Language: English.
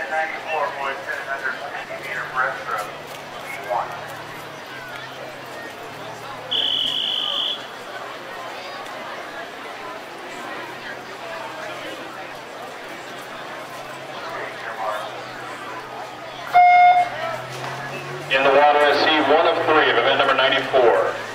1094, boys, 10-meter breaststroke, V1. In the water, I see 1 of 3 of event number 94.